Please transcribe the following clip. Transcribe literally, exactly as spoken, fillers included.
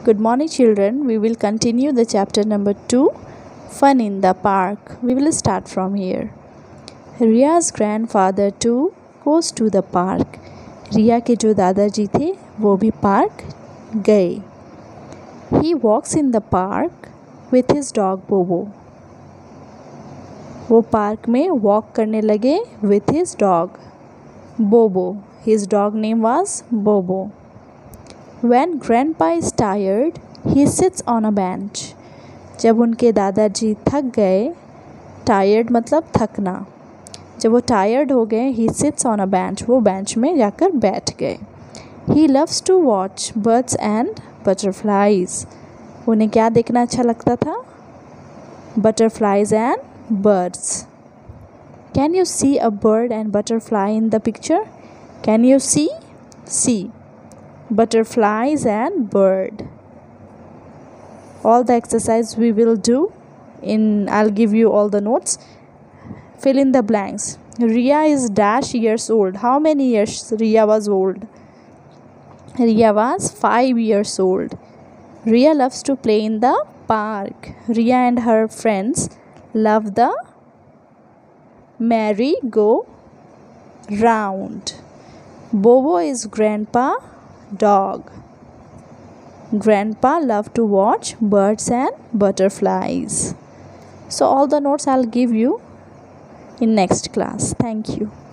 Good morning, children. We will continue the chapter number two, Fun in the Park. We will start from here. Riya's grandfather too goes to the park. रिया के जो दादाजी थे वो भी park गए. He walks in the park with his dog Bobo. वो park में walk करने लगे with his dog Bobo. His dog name was Bobo. When grandpa is tired, he sits on a bench. जब उनके दादाजी थक गए, tired मतलब थकना, जब वो tired हो गए, he sits on a bench, वो bench में जाकर बैठ गए. He loves to watch birds and butterflies. उन्हें क्या देखना अच्छा लगता था? Butterflies and birds. Can you see a bird and butterfly in the picture? Can you see? See. Butterflies and bird. All the exercise we will do in I'll give you all the notes. Fill in the blanks. Riya is dash years old. How many years Riya was old? Riya was five years old. Riya loves to play in the park. Riya and her friends love the merry-go-round. Bobo is grandpa dog. Grandpa loved to watch birds and butterflies. So all the notes I'll give you in next class. Thank you.